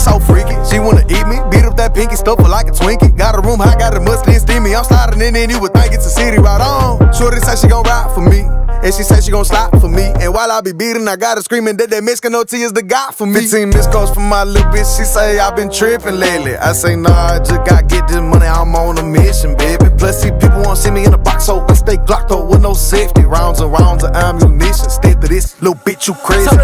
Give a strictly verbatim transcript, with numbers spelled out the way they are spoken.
so freaky. She wanna eat me, beat up that pinky, stuff her like a Twinkie. Got a room high, got a musty and steamy. I'm sliding in and you would think it's a city right on. Shorty say she gon' ride for me, and she say she gon' slide for me. And while I be beating, I got her screaming that that Mexican O T is the guy for me. fifteen missed calls from my little bitch, she say I been tripping lately. I say nah, I just gotta get this money, I'm on a mission, baby. Plus see people won't see me in a box, so I stay Glock though with no safety. Rounds and rounds of ammunition, stick to this little bitch, you crazy.